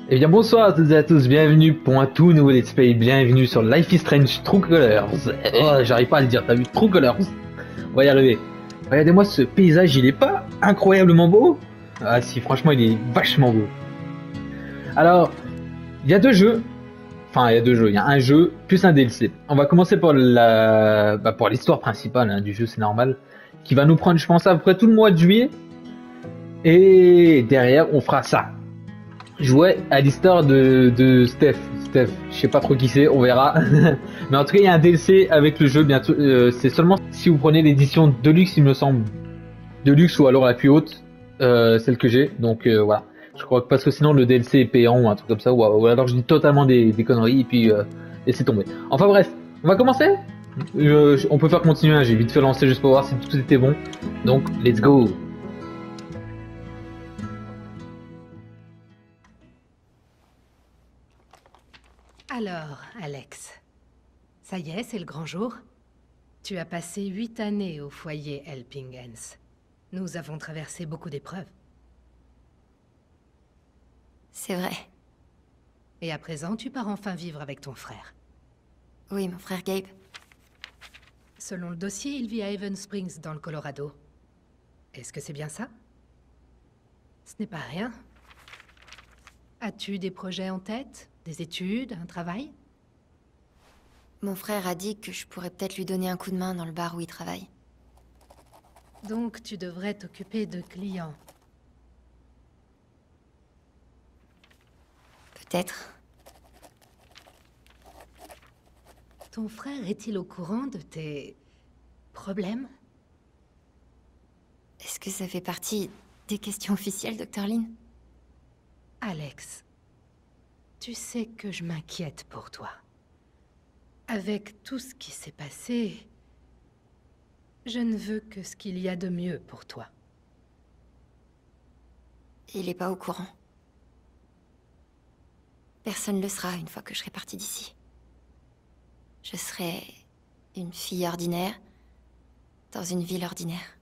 Eh bien bonsoir à toutes et à tous, bienvenue pour un tout nouveau let's play, bienvenue sur Life is Strange True Colors. Oh, j'arrive pas à le dire, t'as vu, True Colors. On va y arriver. Regardez-moi ce paysage, il est pas incroyablement beau? Ah si, franchement il est vachement beau. Alors, il y a deux jeux, enfin il y a deux jeux, il y a un jeu plus un DLC. On va commencer pour pour l'histoire principale hein, du jeu, c'est normal, qui va nous prendre je pense à peu près tout le mois de juillet. Et derrière on fera ça. Jouer à l'histoire de Steph. Steph, je sais pas trop qui c'est, on verra. Mais en tout cas, il y a un DLC avec le jeu bientôt. C'est seulement si vous prenez l'édition Deluxe, il me semble. Deluxe ou alors la plus haute, celle que j'ai. Donc voilà. Je crois que parce que sinon le DLC est payant ou un truc comme ça. Ou alors je dis totalement des conneries et puis laissez tomber. Enfin bref, on va commencer. On peut faire continuer, hein. J'ai vite fait lancer juste pour voir si tout était bon. Donc, let's go. Alors, Alex, ça y est, c'est le grand jour. Tu as passé 8 années au foyer Helping Hands. Nous avons traversé beaucoup d'épreuves. C'est vrai. Et à présent, tu pars enfin vivre avec ton frère. Oui, mon frère Gabe. Selon le dossier, il vit à Haven Springs, dans le Colorado. Est-ce que c'est bien ça? Ce n'est pas rien. As-tu des projets en tête? Des études? Un travail? Mon frère a dit que je pourrais peut-être lui donner un coup de main dans le bar où il travaille. Donc, tu devrais t'occuper de clients. Peut-être. Ton frère est-il au courant de tes problèmes? Est-ce que ça fait partie des questions officielles, Dr. Lynn? Alex, tu sais que je m'inquiète pour toi. Avec tout ce qui s'est passé, je ne veux que ce qu'il y a de mieux pour toi. Il est pas au courant. Personne ne le sera une fois que je serai partie d'ici. Je serai une fille ordinaire dans une ville ordinaire.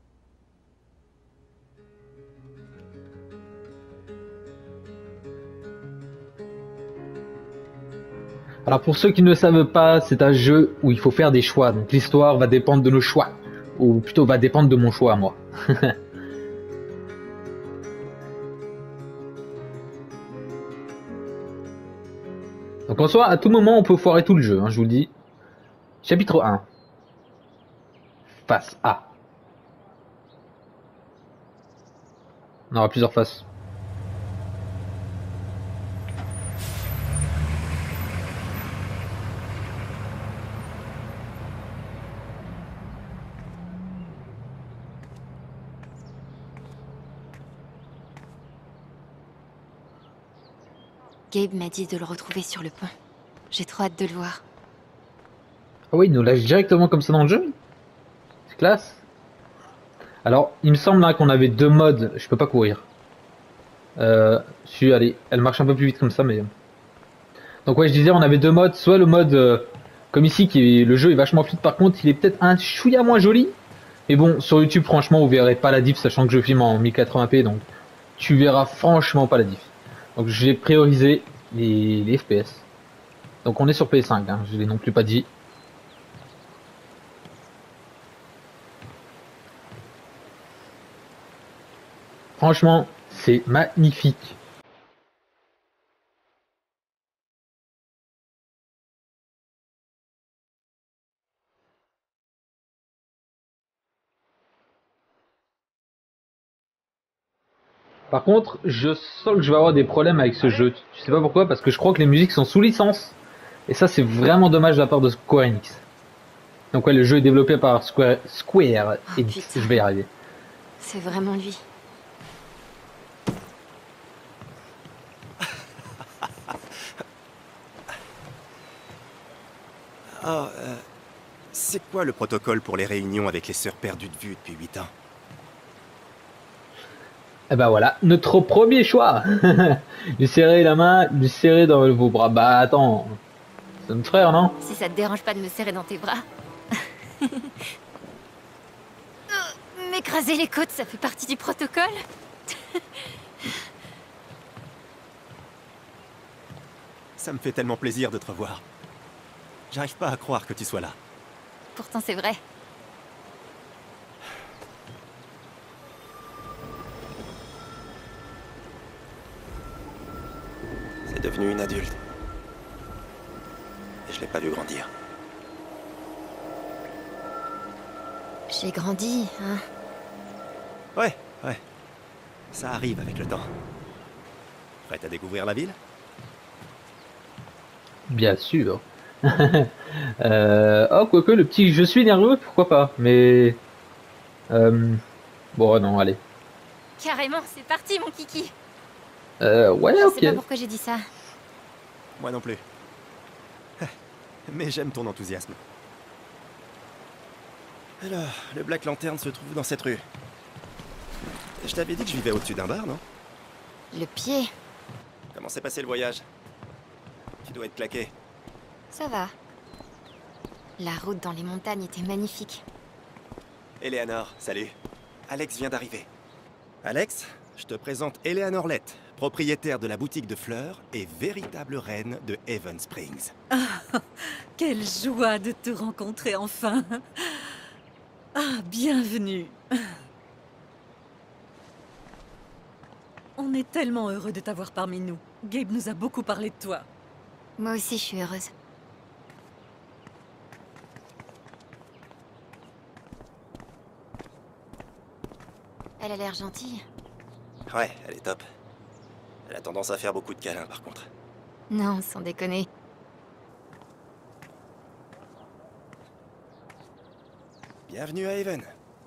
Alors pour ceux qui ne le savent pas, c'est un jeu où il faut faire des choix. Donc l'histoire va dépendre de nos choix. Ou plutôt va dépendre de mon choix à moi. Donc en soi, à tout moment, on peut foirer tout le jeu, hein, je vous le dis. Chapitre 1. Face A. On aura plusieurs faces. Gabe m'a dit de le retrouver sur le pont. J'ai trop hâte de le voir. Ah oui, il nous lâche directement comme ça dans le jeu. C'est classe. Alors, il me semble hein, qu'on avait deux modes. Je peux pas courir. Allez, elle marche un peu plus vite comme ça, mais... Donc ouais, je disais, on avait deux modes. Soit le mode, comme ici, le jeu est vachement fluide. Par contre, il est peut-être un chouïa moins joli. Mais bon, sur YouTube, franchement, vous verrez pas la diff, sachant que je filme en 1080p. Donc, tu verras franchement pas la diff. Donc, j'ai priorisé les FPS. Donc, on est sur PS5, hein, je l'ai non plus pas dit. Franchement, c'est magnifique. Par contre, je sens que je vais avoir des problèmes avec ce jeu. Tu sais pas pourquoi? Parce que je crois que les musiques sont sous licence. Et ça, c'est vraiment dommage de la part de Square Enix. Donc ouais, le jeu est développé par Square Enix. Putain. Je vais y arriver. C'est vraiment lui. Ah, c'est quoi le protocole pour les réunions avec les sœurs perdues de vue depuis 8 ans? Et ben voilà, notre premier choix. Lui serrer la main, lui serrer dans vos bras. Bah attends, c'est notre frère, non? Si ça te dérange pas de me serrer dans tes bras. M'écraser les côtes, ça fait partie du protocole. Ça me fait tellement plaisir de te revoir. J'arrive pas à croire que tu sois là. Pourtant, c'est vrai. C'est devenu une adulte. Et je l'ai pas vu grandir. J'ai grandi, hein. Ouais. Ça arrive avec le temps. Prête à découvrir la ville? Bien sûr. Oh, quoique, le petit je suis nerveux, pourquoi pas. Mais... bon, non, allez. Carrément, c'est parti, mon kiki. Ouais, Je ok. sais pas pourquoi j'ai dit ça. Moi non plus. Mais j'aime ton enthousiasme. Alors, le Black Lantern se trouve dans cette rue. Je t'avais dit que je vivais au-dessus d'un bar, non? Le pied, Comment s'est passé le voyage? Tu dois être claqué. ça va. La route dans les montagnes était magnifique. Eleanor, salut. Alex vient d'arriver. Alex, je te présente Eleanor Lett, propriétaire de la boutique de fleurs et véritable reine de Haven Springs. Quelle joie de te rencontrer enfin. Ah, bienvenue. On est tellement heureux de t'avoir parmi nous. Gabe nous a beaucoup parlé de toi. Moi aussi, je suis heureuse. Elle a l'air gentille. Ouais, elle est top. Elle a tendance à faire beaucoup de câlins, par contre. Non, sans déconner. Bienvenue à Haven.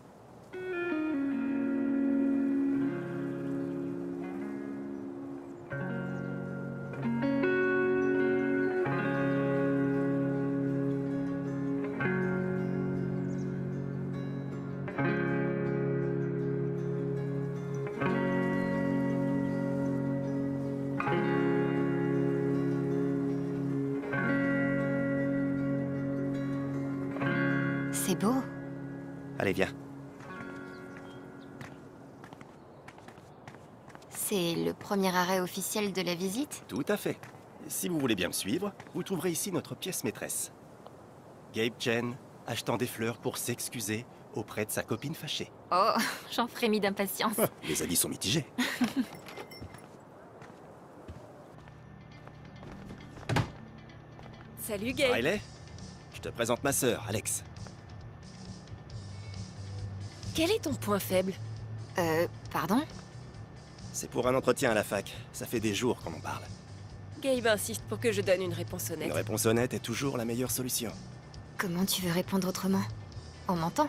C'est beau. Allez, viens. C'est le premier arrêt officiel de la visite? Tout à fait. Si vous voulez bien me suivre, vous trouverez ici notre pièce maîtresse. Gabe Chen, achetant des fleurs pour s'excuser auprès de sa copine fâchée. Oh, j'en frémis d'impatience. Les avis sont mitigés. Salut Gabe. Riley, je te présente ma sœur, Alex. Quel est ton point faible? Pardon? C'est pour un entretien à la fac. Ça fait des jours qu'on en parle. Gabe insiste pour que je donne une réponse honnête. Une réponse honnête est toujours la meilleure solution. Comment tu veux répondre autrement? On m'entend?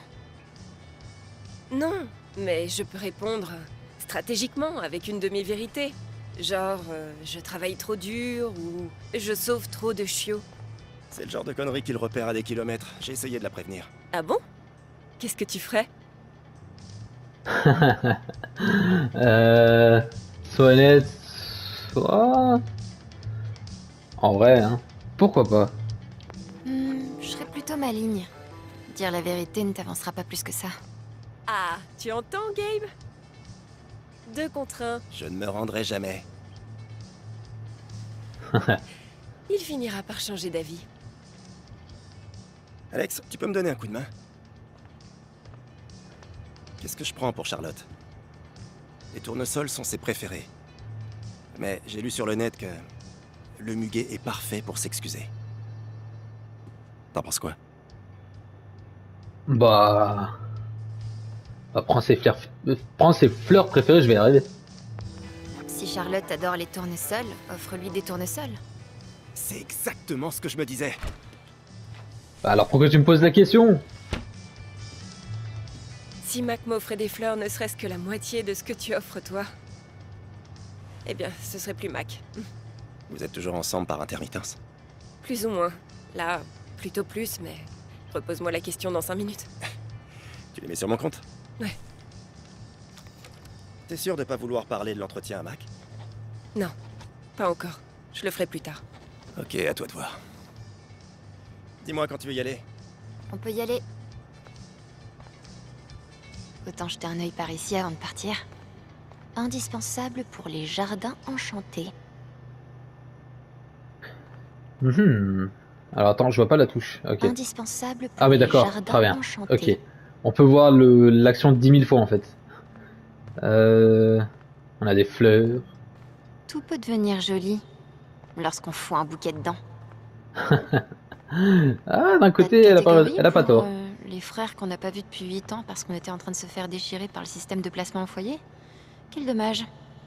Non, mais je peux répondre stratégiquement, avec une demi-vérité. Genre, je travaille trop dur ou je sauve trop de chiots. C'est le genre de connerie qu'il repère à des kilomètres. J'ai essayé de la prévenir. Ah bon? Qu'est-ce que tu ferais? Soit honnête, soit... En vrai, hein. Pourquoi pas? Je serais plutôt maligne. Dire la vérité ne t'avancera pas plus que ça. Ah, tu entends, Gabe? 2 contre 1. Je ne me rendrai jamais. Il finira par changer d'avis. Alex, tu peux me donner un coup de main? Qu'est-ce que je prends pour Charlotte? Les tournesols sont ses préférés. Mais j'ai lu sur le net que le muguet est parfait pour s'excuser. T'en penses quoi? Bah... prends ses fleurs préférées, je vais y arriver. Si Charlotte adore les tournesols, offre-lui des tournesols. C'est exactement ce que je me disais. Bah alors pourquoi tu me poses la question? Si Mac m'offrait des fleurs ne serait-ce que la moitié de ce que tu offres toi, eh bien, ce serait plus Mac. Vous êtes toujours ensemble par intermittence? Plus ou moins. Là, plutôt plus, mais repose-moi la question dans 5 minutes. Tu les mets sur mon compte? Ouais. T'es sûr de pas vouloir parler de l'entretien à Mac? Non, pas encore. Je le ferai plus tard. Ok, à toi de voir. Dis-moi quand tu veux y aller. On peut y aller. Autant jeter un œil par ici avant de partir. Indispensable pour les jardins enchantés. Mhm. Alors attends, je vois pas la touche. Ok. Indispensable pour Ah oui, les d'accord. jardins Très bien. enchantés. Ok. On peut voir l'action 10 000 fois en fait. On a des fleurs. Tout peut devenir joli lorsqu'on fout un bouquet dedans. Ah, d'un Pas de côté, catégorie elle a pas pour tort. les frères qu'on n'a pas vus depuis 8 ans parce qu'on était en train de se faire déchirer par le système de placement au foyer. Quel dommage.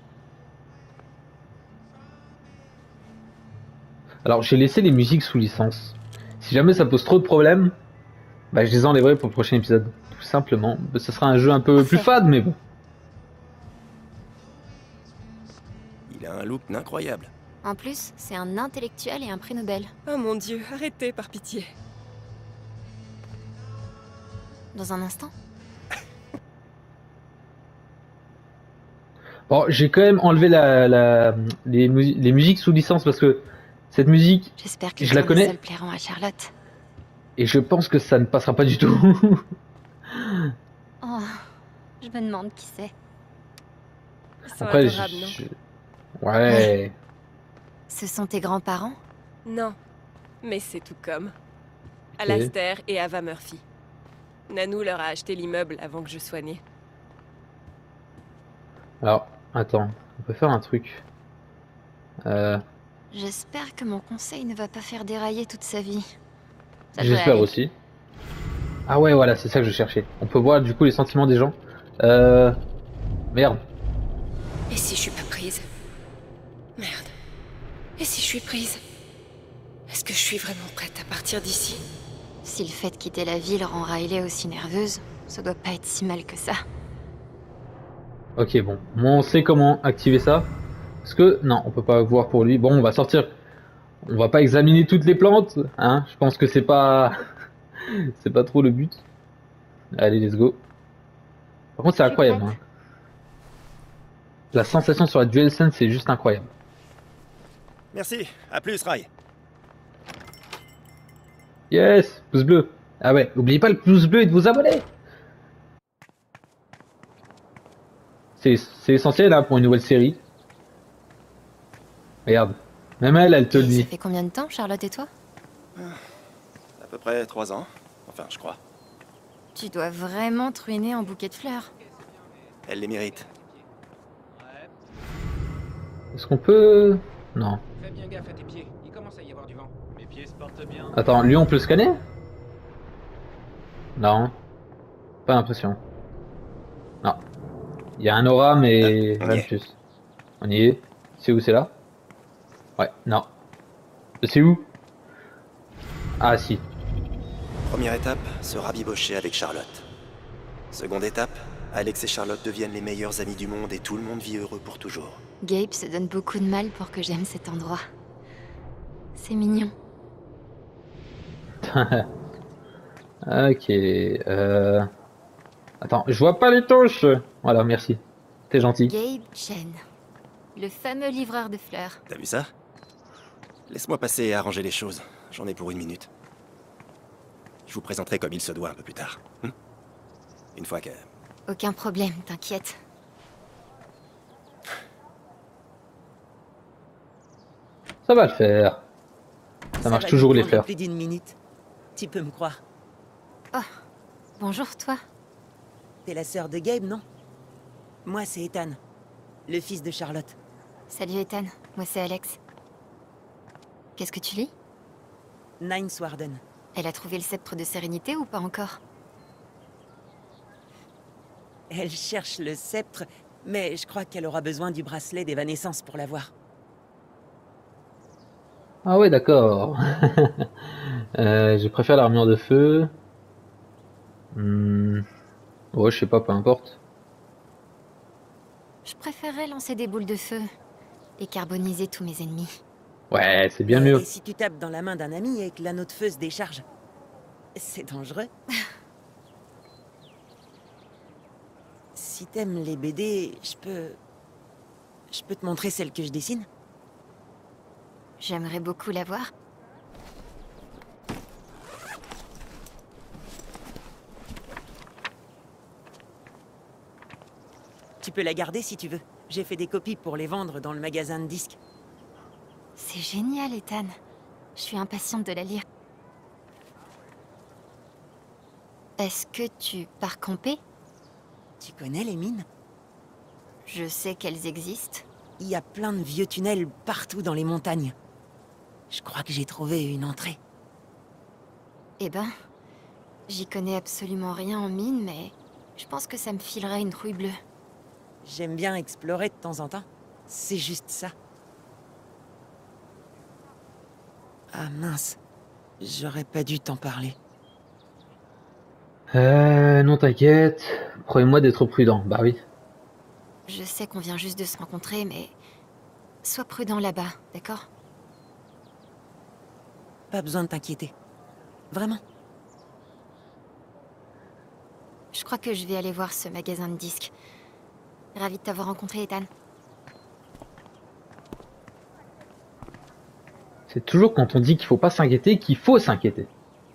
Alors, j'ai laissé les musiques sous licence. Si jamais ça pose trop de problèmes, bah, je les enlèverai pour le prochain épisode. Tout simplement. Ce sera un jeu un peu plus Parfait. fade, mais bon. Il a un look incroyable. En plus, c'est un intellectuel et un prix Nobel. Oh mon Dieu, arrêtez par pitié. Dans un instant. Bon, j'ai quand même enlevé les musiques sous licence parce que cette musique, J'espère que je la les connais tournesols plairont à Charlotte. et je pense que ça ne passera pas du tout. Oh, je me demande qui c'est. Ils sont Après, adorables, ouais. Ce sont tes grands-parents? non? Non, mais c'est tout comme. Ok. Alastair et Ava Murphy. Nanou leur a acheté l'immeuble avant que je sois née. Alors, attends, on peut faire un truc. J'espère que mon conseil ne va pas faire dérailler toute sa vie. Ça devrait J'espère aller. aussi. Ah ouais, voilà, c'est ça que je cherchais. On peut voir du coup les sentiments des gens. Merde. Et si je suis pas prise? Merde. Et si je suis prise? Est-ce que je suis vraiment prête à partir d'ici? Si le fait de quitter la ville rend Riley aussi nerveuse, ça doit pas être si mal que ça. Ok, bon. Moi, on sait comment activer ça. Parce que, non, on peut pas voir pour lui. Bon, on va sortir. On va pas examiner toutes les plantes. Hein. Je pense que c'est pas... c'est pas trop le but. Allez, let's go. Par contre, c'est Je suis incroyable. prête. Hein. La sensation sur la DualSense, c'est juste incroyable. Merci, à plus, Rai. Yes, pouce bleu. Ah ouais, n'oubliez pas le pouce bleu et de vous abonner. C'est essentiel hein, pour une nouvelle série. Regarde, même elle te le Et ça dit. fait combien de temps, Charlotte et toi? À peu près 3 ans. Enfin, je crois. Tu dois vraiment te ruiner en bouquet de fleurs. Elle les mérite. Est-ce qu'on peut... Non. Fais bien gaffe à tes pieds, il commence à y avoir du vent. Mes pieds se portent bien. Attends, lui on peut le scanner? Non. Pas l'impression. Non. Il y a un aura mais Ah, on y rien de est. plus. On y est. C'est où c'est là? Ouais, non. C'est où? Ah si. Première étape, se rabibocher avec Charlotte. Seconde étape, Alex et Charlotte deviennent les meilleurs amis du monde et tout le monde vit heureux pour toujours. Gabe se donne beaucoup de mal pour que j'aime cet endroit. C'est mignon. Ok. Attends, je vois pas les touches. Voilà, merci. T'es gentil. Gabe Chen, le fameux livreur de fleurs. T'as vu ça? Laisse-moi passer et arranger les choses. J'en ai pour 1 minute. Je vous présenterai comme il se doit un peu plus tard. Une fois que... Aucun problème, t'inquiète. Ça va le faire. Ça marche va toujours nous les prendre faire. plus d'1 minute. Tu peux me croire. Bonjour, toi. T'es la sœur de Gabe, non? Moi, c'est Ethan, le fils de Charlotte. Salut Ethan, moi c'est Alex. Qu'est-ce que tu lis? Nine Swarden. Elle a trouvé le sceptre de sérénité ou pas encore? Elle cherche le sceptre, mais je crois qu'elle aura besoin du bracelet d'évanescence pour l'avoir. Ah ouais, d'accord. Je préfère l'armure de feu. Ouais, je sais pas, peu importe. Je préférerais lancer des boules de feu et carboniser tous mes ennemis. Ouais, c'est bien Et mieux. si tu tapes dans la main d'un ami et que l'anneau de feu se décharge? C'est dangereux. Si t'aimes les BD, je peux te montrer celle que je dessine? J'aimerais beaucoup la voir. Tu peux la garder si tu veux. J'ai fait des copies pour les vendre dans le magasin de disques. C'est génial, Ethan. Je suis impatiente de la lire. Est-ce que tu pars camper? Tu connais les mines? Je sais qu'elles existent. Il y a plein de vieux tunnels partout dans les montagnes. Je crois que j'ai trouvé une entrée. Eh ben, j'y connais absolument rien en mine, mais je pense que ça me filerait une trouille bleue. J'aime bien explorer de temps en temps. C'est juste ça. Ah mince, j'aurais pas dû t'en parler. Non t'inquiète, promets-moi d'être prudent. Bah oui. Je sais qu'on vient juste de se rencontrer, mais... Sois prudent là-bas, d'accord? Pas besoin de t'inquiéter. Vraiment. Je crois que je vais aller voir ce magasin de disques. Ravie de t'avoir rencontré, Ethan. C'est toujours quand on dit qu'il faut pas s'inquiéter qu'il faut s'inquiéter.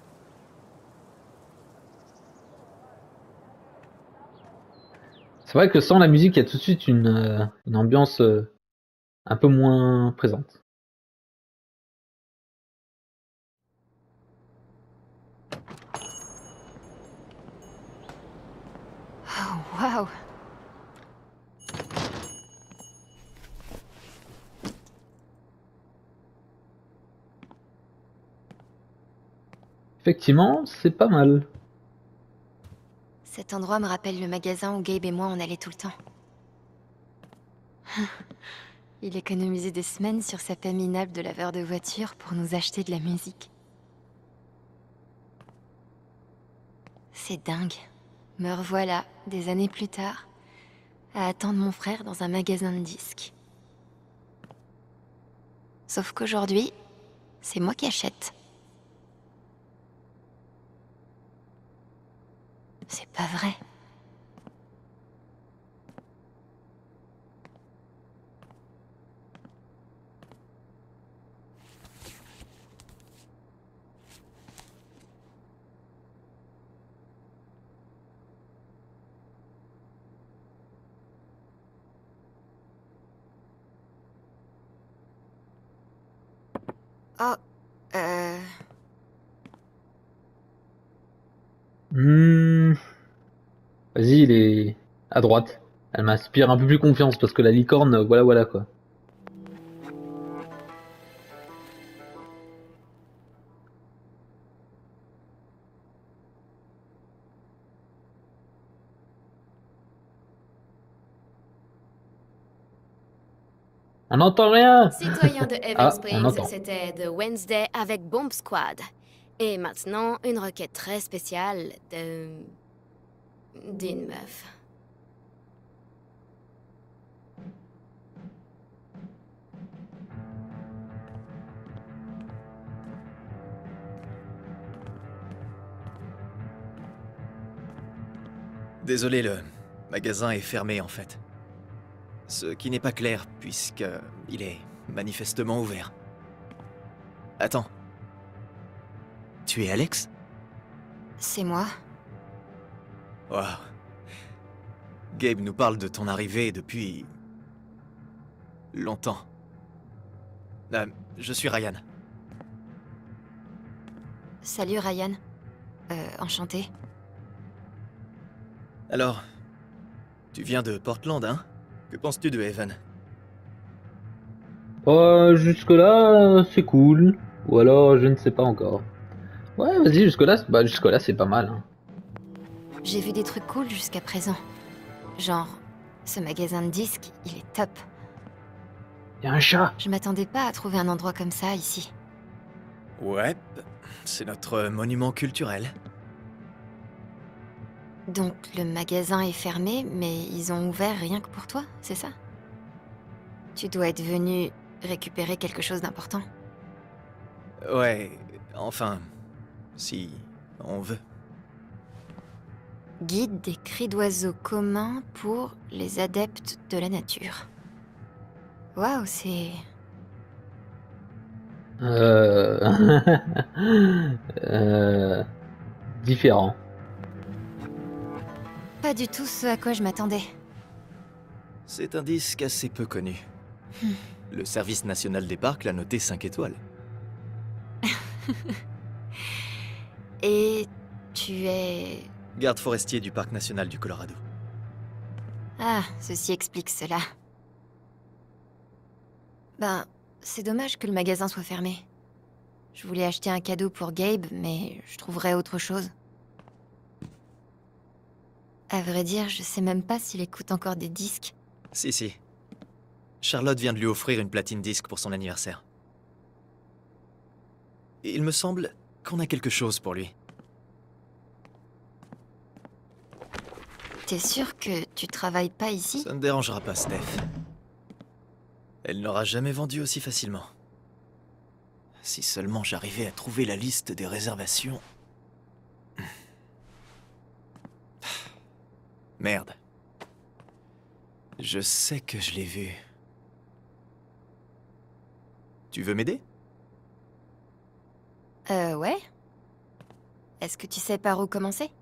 C'est vrai que sans la musique, il y a tout de suite une ambiance un peu moins présente. Oh, waouh! Effectivement, c'est pas mal. Cet endroit me rappelle le magasin où Gabe et moi on allait tout le temps. Il économisait des semaines sur sa paie minable de laveur de voiture pour nous acheter de la musique. C'est dingue. Me revoilà, des années plus tard, à attendre mon frère dans un magasin de disques. Sauf qu'aujourd'hui, c'est moi qui achète. C'est pas vrai. Oh, Vas-y, il est à droite. Elle m'inspire un peu plus confiance parce que la licorne, voilà quoi. On n'entend rien. Citoyen de Haven Ah, on Springs, entend. c'était The Wednesday avec Bomb Squad. Et maintenant, une requête très spéciale d'une meuf. Désolé, le magasin est fermé en fait. Ce qui n'est pas clair, puisque il est manifestement ouvert. Attends. Tu es Alex? c'est moi. Waouh. Gabe nous parle de ton arrivée depuis... longtemps. Je suis Ryan. Salut Ryan. Enchanté. Alors, tu viens de Portland, hein? Que penses-tu de Haven? Jusque-là, c'est cool. Ou alors, je ne sais pas encore. Ouais, vas-y, jusque-là, c'est pas mal. Hein. J'ai vu des trucs cool jusqu'à présent. Genre, ce magasin de disques, il est top. Y a un chat. Je m'attendais pas à trouver un endroit comme ça ici. Ouais, c'est notre monument culturel. Donc le magasin est fermé, mais ils ont ouvert rien que pour toi, c'est ça? Tu dois être venu récupérer quelque chose d'important. Ouais, enfin, si on veut. Guide des cris d'oiseaux communs pour les adeptes de la nature. Waouh, c'est... Différent. Pas du tout ce à quoi je m'attendais. C'est un disque assez peu connu. Le service national des parcs l'a noté 5 étoiles. Et tu es... Garde forestier du parc national du Colorado. Ah, ceci explique cela. Ben, c'est dommage que le magasin soit fermé. Je voulais acheter un cadeau pour Gabe, mais je trouverais autre chose. À vrai dire, je sais même pas s'il écoute encore des disques. Si. Charlotte vient de lui offrir une platine disque pour son anniversaire. Et il me semble qu'on a quelque chose pour lui. T'es sûr que tu travailles pas ici? Ça ne dérangera pas Steph. Elle n'aura jamais vendu aussi facilement. Si seulement j'arrivais à trouver la liste des réservations... Merde. Je sais que je l'ai vu. Tu veux m'aider? Ouais. Est-ce que tu sais par où commencer?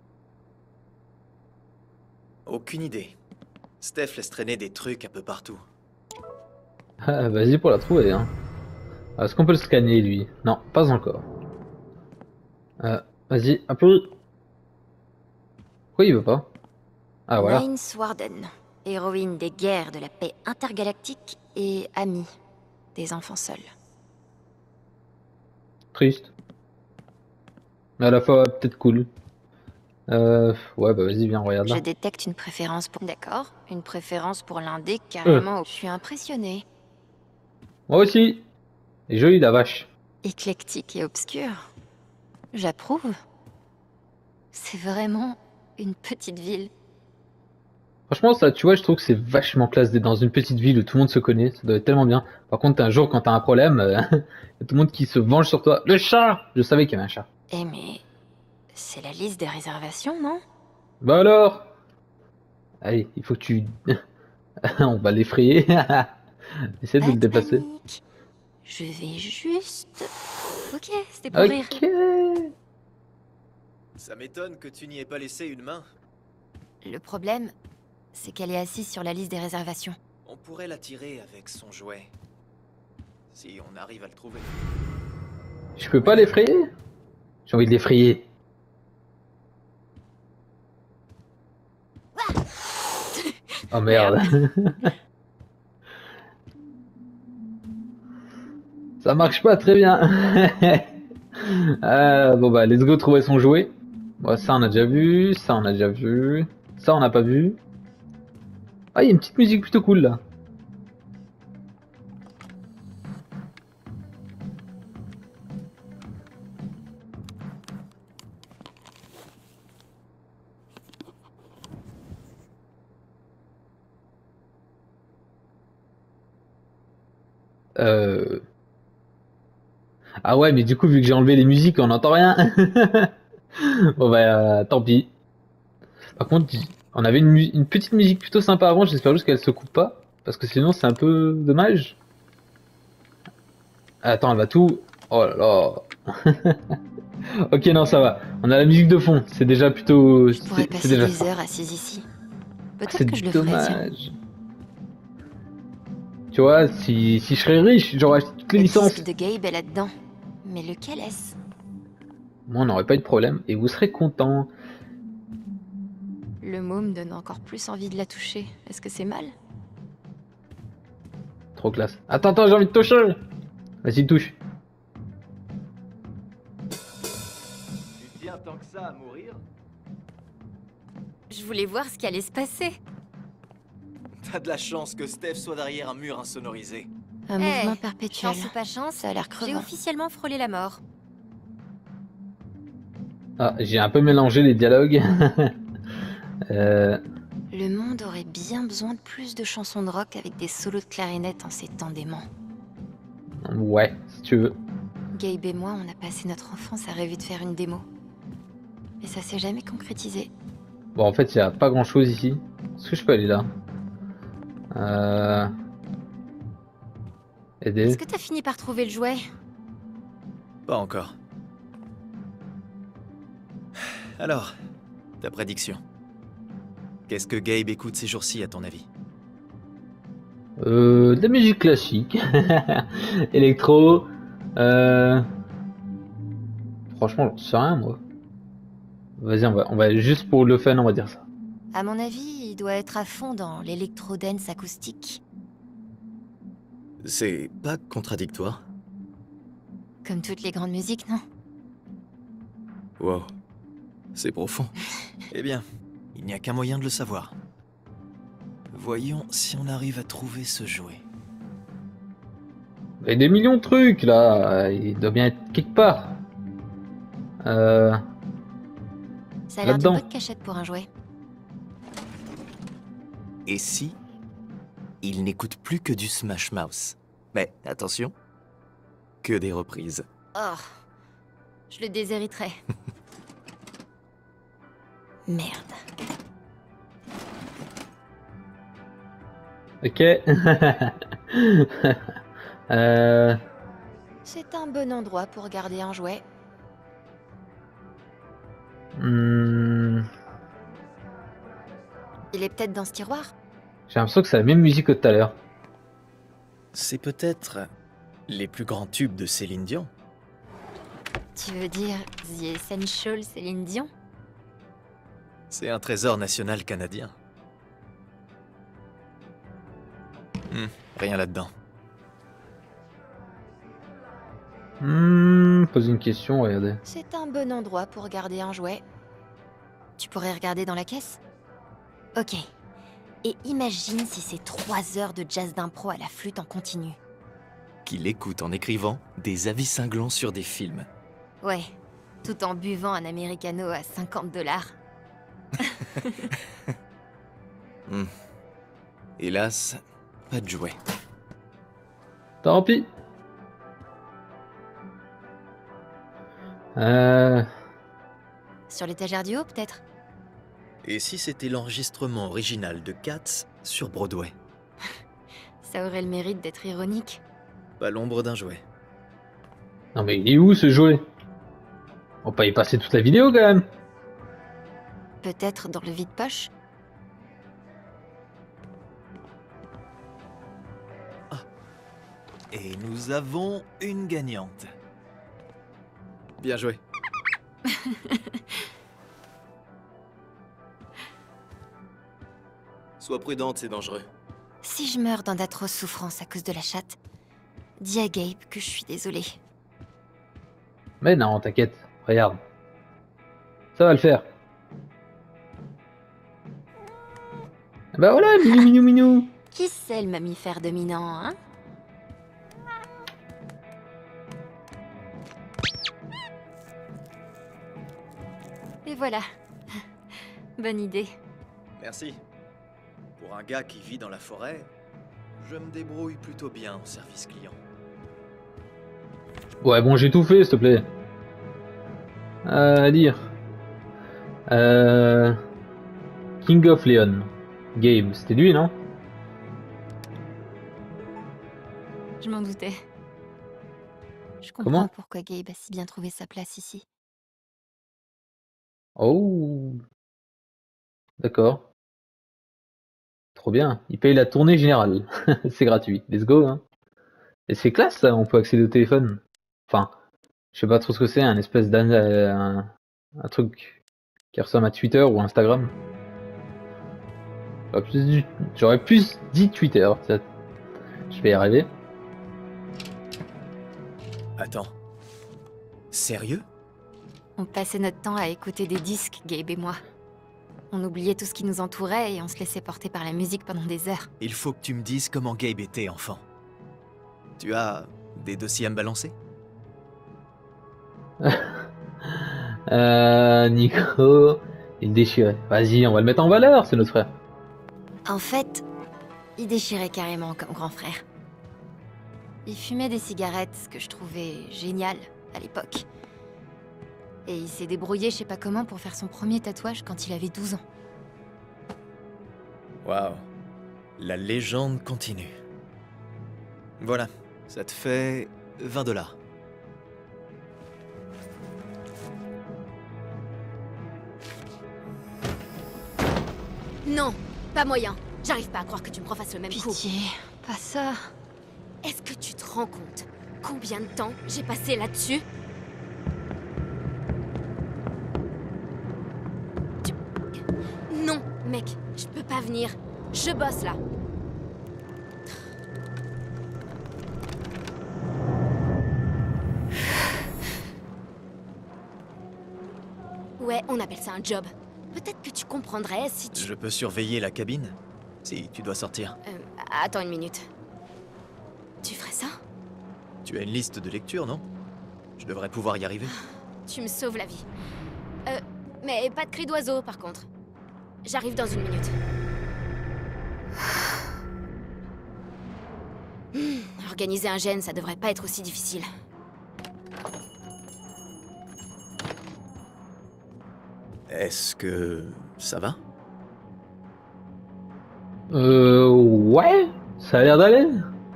Aucune idée. Steph laisse traîner des trucs un peu partout. Ah, vas-y pour la trouver, hein. Est-ce qu'on peut le scanner, lui? Non, pas encore. Vas-y, un peu. Pourquoi il veut pas? Ah, voilà. Nain Swarden, héroïne des guerres de la paix intergalactique et amie des enfants seuls. Triste. Mais à la fois, peut-être cool. Ouais, bah vas-y, viens, regarde là. Je détecte une préférence pour... D'accord, une préférence pour l'indé carrément... Je suis impressionnée. Moi aussi. Et joli, la vache. Éclectique et obscur. J'approuve. C'est vraiment une petite ville. Franchement, ça, tu vois, je trouve que c'est vachement classe d'être dans une petite ville où tout le monde se connaît. Ça doit être tellement bien. Par contre, un jour, quand t'as un problème, y a tout le monde qui se venge sur toi. Le chat! Je savais qu'il y avait un chat. Eh mais... c'est la liste des réservations, non? Bah alors! Allez, il faut que tu... On va l'effrayer. Essaie de Pas te déplacer. panique. Je vais juste... Ok, c'était pour rire. Ok. Ça m'étonne que tu n'y aies pas laissé une main. Le problème, c'est qu'elle est assise sur la liste des réservations. On pourrait l'attirer avec son jouet. Si on arrive à le trouver. Je peux pas l'effrayer? J'ai envie de l'effrayer. Oh merde. Ça marche pas très bien. Bon bah let's go trouver son jouet. Bon, ça on a déjà vu, ça on a déjà vu, ça on n'a pas vu. Ah, il y a une petite musique plutôt cool là. Ah ouais, mais du coup, vu que j'ai enlevé les musiques, on n'entend rien. Bon bah, tant pis. Par contre, on avait une petite musique plutôt sympa avant, j'espère juste qu'elle se coupe pas. Parce que sinon, c'est un peu dommage. Attends, elle va tout... Oh là là. Ok, non, ça va. On a la musique de fond, c'est déjà plutôt... Je pourrais passer déjà des ça. heures assise ici. Peut-être C'est que je le ferai, tiens. dommage. Tu vois, si je serais riche, j'aurais acheté toutes les Le licences. disque de Gabe est là-dedans. Mais lequel est-ce? Moi, on n'aurait pas eu de problème, et vous serez content. Le môme donne encore plus envie de la toucher. Est-ce que c'est mal? Trop classe. Attends, j'ai envie de toucher. Vas-y, touche. Tu tiens tant que ça à mourir? Je voulais voir ce qui allait se passer. T'as de la chance que Steph soit derrière un mur insonorisé. Un mouvement perpétuel. Chance ou pas chance, Ça a l'air crevant. j'ai officiellement frôlé la mort. Ah, j'ai un peu mélangé les dialogues. Le monde aurait bien besoin de plus de chansons de rock avec des solos de clarinette en ces temps déments. Ouais, si tu veux. Gabe et moi, on a passé notre enfance à rêver de faire une démo. Mais ça s'est jamais concrétisé. Bon, en fait, il n'y a pas grand chose ici. Est-ce que je peux aller là? Aider. Est-ce que t'as fini par trouver le jouet? Pas encore. Alors, ta prédiction. Qu'est-ce que Gabe écoute ces jours-ci, à ton avis? De la musique classique. Électro. Franchement, j'en sais rien, moi. Vas-y, on va juste pour le fun, on va dire ça. À mon avis, il doit être à fond dans l'électro-dance acoustique. C'est pas contradictoire? Comme toutes les grandes musiques, non? Wow. C'est profond. Eh bien, il n'y a qu'un moyen de le savoir. Voyons si on arrive à trouver ce jouet. Il y a des millions de trucs, là. Il doit bien être quelque part. Ça a l'air d'une Là-dedans. bonne cachette pour un jouet. Et si il n'écoute plus que du Smash Mouth? Mais attention, que des reprises. Oh, je le déshériterai. Merde. Ok. C'est un bon endroit pour garder un jouet. hmm, Il est peut-être dans ce tiroir. J'ai l'impression que c'est la même musique que tout à l'heure. C'est peut-être les plus grands tubes de Céline Dion. Tu veux dire The Essential Céline Dion? C'est un trésor national canadien. Rien là-dedans. Pose une question, regardez. C'est un bon endroit pour garder un jouet. Tu pourrais regarder dans la caisse? Ok. Et imagine si c'est 3 heures de jazz d'impro à la flûte en continu. Qu'il écoute en écrivant des avis cinglants sur des films. Ouais, tout en buvant un americano à $50. Hélas, pas de jouet. Tant pis. Sur l'étagère du haut, peut-être? Et si c'était l'enregistrement original de Cats sur Broadway? Ça aurait le mérite d'être ironique. Pas l'ombre d'un jouet. Non mais il est où ce jouet? On va pas y passer toute la vidéo quand même. Peut-être dans le vide-poche? Et nous avons une gagnante. Bien joué. Sois prudente, c'est dangereux. Si je meurs dans d'atroces souffrances à cause de la chatte, dis à Gabe que je suis désolée. Mais non, t'inquiète, regarde. Ça va le faire. Bah voilà, minou minou minou. Qui c'est le mammifère dominant, hein? Et voilà. Bonne idée. Merci. Pour un gars qui vit dans la forêt, je me débrouille plutôt bien en service client. Ouais bon, j'ai tout fait, s'il te plaît. Lire. King of Leon. Gabe, c'était lui, non? Je m'en doutais. Je comprends Comment? pourquoi Gabe a si bien trouvé sa place ici. Oh. D'accord. Trop bien. Il paye la tournée générale. C'est gratuit. Let's go, hein. Et c'est classe, ça, on peut accéder au téléphone. Enfin, je sais pas trop ce que c'est, un espèce un truc qui ressemble à Twitter ou Instagram. J'aurais plus dit Twitter. Je vais y arriver. Attends. Sérieux? On passait notre temps à écouter des disques, Gabe et moi. On oubliait tout ce qui nous entourait et on se laissait porter par la musique pendant des heures. Il faut que tu me dises comment Gabe était enfant. Tu as des dossiers à me balancer? Nico, il déchirait. Vas-y, on va le mettre en valeur, c'est notre frère. En fait, il déchirait carrément comme grand frère. Il fumait des cigarettes, ce que je trouvais génial à l'époque. Et il s'est débrouillé je sais pas comment pour faire son premier tatouage quand il avait 12 ans. Waouh. La légende continue. Voilà, ça te fait $20. Non, pas moyen. J'arrive pas à croire que tu me refasses le même coup. Pitié, pas ça. Est-ce que tu te rends compte combien de temps j'ai passé là-dessus? venir. Je bosse là. Ouais, on appelle ça un job. Peut-être que tu comprendrais si tu... Je peux surveiller la cabine si tu dois sortir. Attends une minute. Tu ferais ça? Tu as une liste de lecture, non? Je devrais pouvoir y arriver. Tu me sauves la vie. Mais pas de cri d'oiseau, par contre. J'arrive dans une minute. Organiser un gène, ça devrait pas être aussi difficile. Est-ce que ça va? Ouais, ça a l'air d'aller.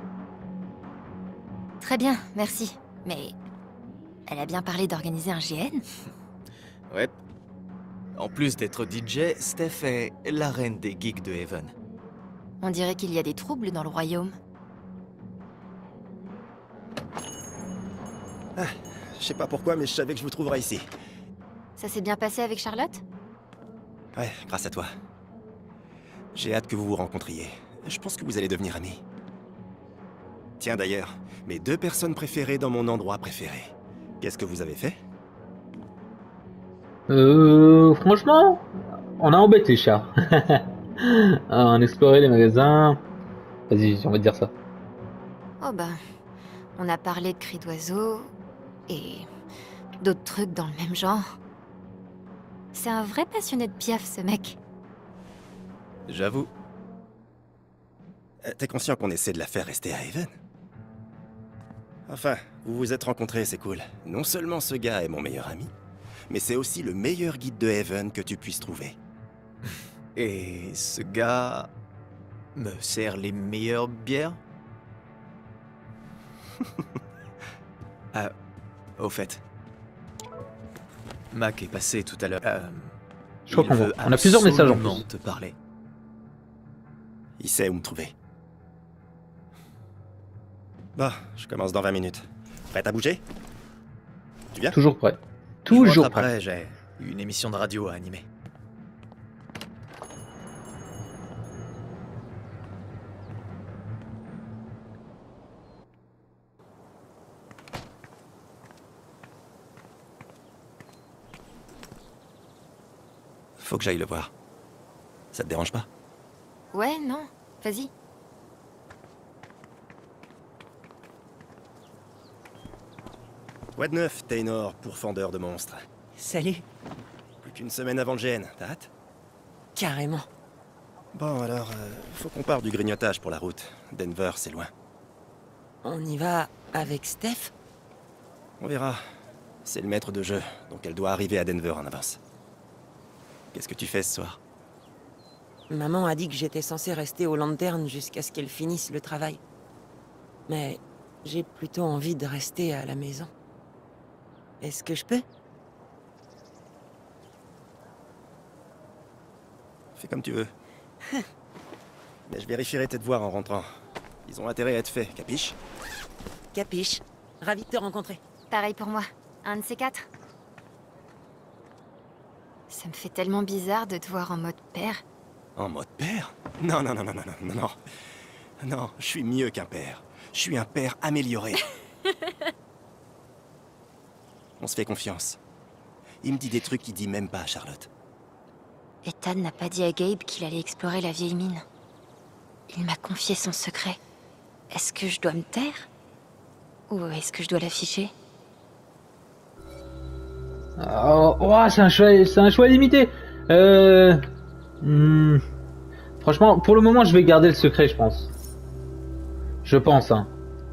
Très bien, merci. Mais... elle a bien parlé d'organiser un GN? Ouais. En plus d'être DJ, Steph est la reine des geeks de Haven. On dirait qu'il y a des troubles dans le royaume. Ah, je sais pas pourquoi, mais je savais que je vous trouverais ici. Ça s'est bien passé avec Charlotte? Ouais, grâce à toi. J'ai hâte que vous vous rencontriez. Je pense que vous allez devenir amis. Tiens d'ailleurs, mes 2 personnes préférées dans mon endroit préféré. Qu'est-ce que vous avez fait? Franchement, on a embêté Char. On a exploré les magasins. Vas-y, on va te dire ça. Oh bah... on a parlé de cris d'oiseaux... et... d'autres trucs dans le même genre. C'est un vrai passionné de Piaf, ce mec. J'avoue. T'es conscient qu'on essaie de la faire rester à Haven? Enfin, vous vous êtes rencontrés, c'est cool. Non seulement ce gars est mon meilleur ami, mais c'est aussi le meilleur guide de Haven que tu puisses trouver. Et ce gars... me sert les meilleures bières? Ah, au fait... Mac est passé tout à l'heure. Je crois qu'on a plusieurs messages en plus. Te parler. Il sait où me trouver. Bon, je commence dans 20 minutes. Prête à bouger? Tu viens? Toujours prêt. Je Toujours rentre prêt. après, j'ai une émission de radio à animer. Faut que j'aille le voir. Ça te dérange pas? Ouais, non, vas-y. Quoi de neuf, Taynor, pourfendeur de monstres? Salut. Plus qu'une semaine avant le GN, t'as hâte? Carrément. Bon alors, faut qu'on parte du grignotage pour la route. Denver, c'est loin. On y va avec Steph? On verra. C'est le maître de jeu, donc elle doit arriver à Denver en avance. Qu'est-ce que tu fais ce soir? Maman a dit que j'étais censé rester au lanterne jusqu'à ce qu'elle finisse le travail. Mais j'ai plutôt envie de rester à la maison. Est-ce que je peux? Fais comme tu veux. Mais je vérifierai tes devoirs en rentrant. Ils ont intérêt à être faits, capiche? Capiche. Ravi de te rencontrer. Pareil pour moi. Un de ces 4. Ça me fait tellement bizarre de te voir en mode père. En mode père? Non, non, non, non, non, non, non. Non, je suis mieux qu'un père. Je suis un père amélioré. On se fait confiance. Il me dit des trucs qu'il dit même pas à Charlotte. Ethan n'a pas dit à Gabe qu'il allait explorer la vieille mine. Il m'a confié son secret. Est-ce que je dois me taire? Ou est-ce que je dois l'afficher? Oh, c'est un choix limité. Franchement, pour le moment, je vais garder le secret, je pense. Je pense, hein.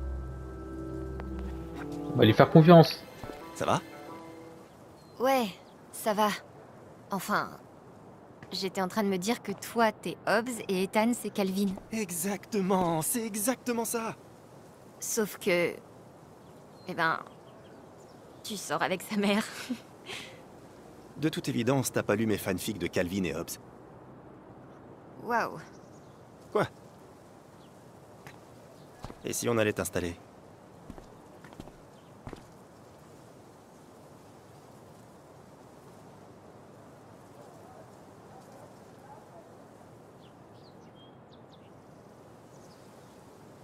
On va lui faire confiance. Ça va? Ouais, ça va. Enfin, j'étais en train de me dire que toi, t'es Hobbs et Ethan, c'est Calvin. Exactement, c'est exactement ça. Sauf que... eh ben... tu sors avec sa mère. De toute évidence, t'as pas lu mes fanfics de Calvin et Hobbes. Waouh. Quoi? Et si on allait t'installer?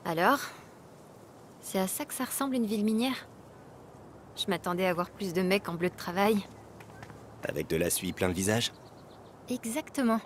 Alors? C'est à ça que ça ressemble une ville minière? Je m'attendais à voir plus de mecs en bleu de travail. Avec de la suie plein le visage? Exactement.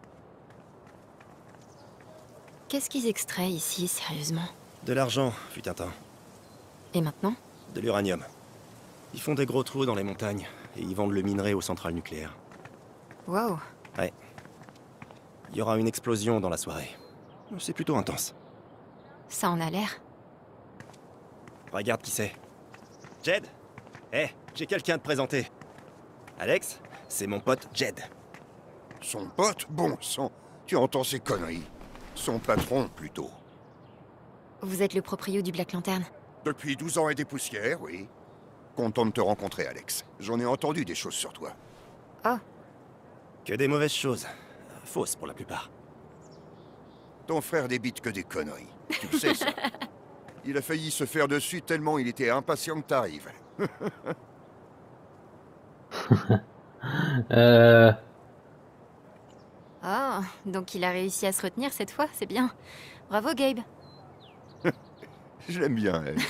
Qu'est-ce qu'ils extraient ici, sérieusement? De l'argent, fut un temps. Et maintenant? De l'uranium. Ils font des gros trous dans les montagnes, et ils vendent le minerai aux centrales nucléaires. Wow. Ouais. Il y aura une explosion dans la soirée. C'est plutôt intense. Ça en a l'air. Regarde qui c'est. Jed. J'ai quelqu'un à te présenter. Alex, c'est mon pote Jed. Son pote? Bon sang, tu entends ces conneries. Son patron, plutôt. Vous êtes le proprio du Black Lantern? Depuis 12 ans et des poussières, oui. Content de te rencontrer, Alex. J'en ai entendu des choses sur toi. Oh. Que des mauvaises choses. Fausses pour la plupart. Ton frère débite que des conneries. Tu le sais, ça. Il a failli se faire dessus tellement il était impatient que t'arrives. Oh, donc il a réussi à se retenir cette fois, c'est bien. Bravo, Gabe. Je l'aime bien, elle.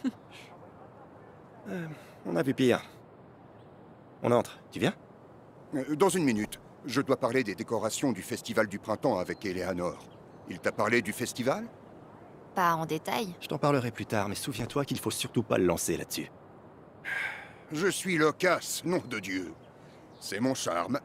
On a vu pire. On entre, tu viens? Dans une minute. Je dois parler des décorations du Festival du Printemps avec Eleanor. Il t'a parlé du festival? Pas en détail. Je t'en parlerai plus tard, mais souviens-toi qu'il faut surtout pas le lancer là-dessus. Je suis loquace, nom de Dieu. C'est mon charme.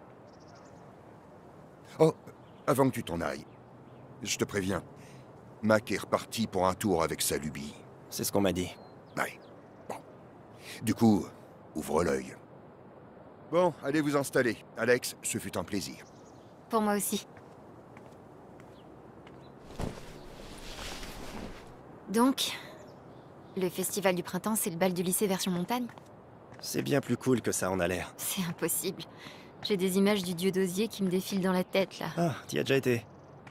Oh, avant que tu t'en ailles, je te préviens. Mac est reparti pour un tour avec sa lubie. C'est ce qu'on m'a dit. Ouais. Bon. Du coup, ouvre l'œil. Bon, allez vous installer. Alex, ce fut un plaisir. Pour moi aussi. Donc, le festival du printemps, c'est le bal du lycée version montagne? C'est bien plus cool que ça en a l'air. C'est impossible. J'ai des images du dieu d'osier qui me défilent dans la tête, là. Ah, t'y as déjà été.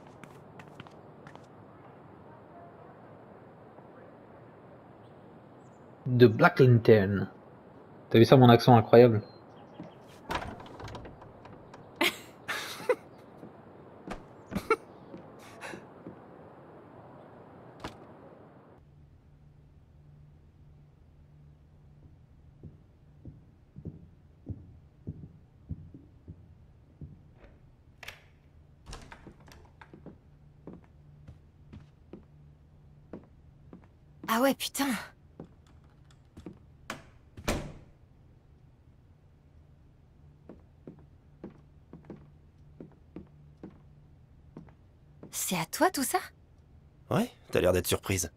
De Black Lantern. T'as vu ça, mon accent incroyable? Ah ouais, putain. C'est à toi tout ça? Ouais, t'as l'air d'être surprise.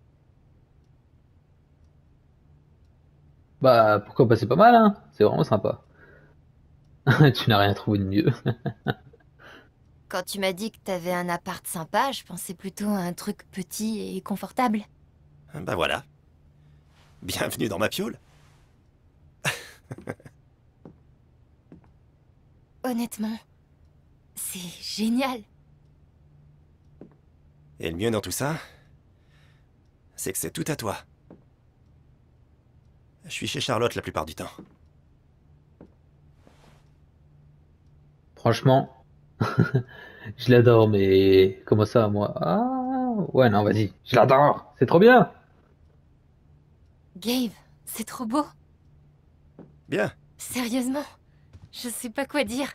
Bah, pourquoi pas, c'est pas mal, hein? C'est vraiment sympa. Tu n'as rien trouvé de mieux. Quand tu m'as dit que t'avais un appart sympa, je pensais plutôt à un truc petit et confortable. Bah voilà. Bienvenue dans ma piole. Honnêtement, c'est génial. Et le mieux dans tout ça, c'est que c'est tout à toi. Je suis chez Charlotte la plupart du temps. Franchement, je l'adore, mais comment ça, moi? Ah, ouais, non, vas-y, je l'adore, c'est trop bien. Gabe, c'est trop beau. Bien. Sérieusement, je sais pas quoi dire.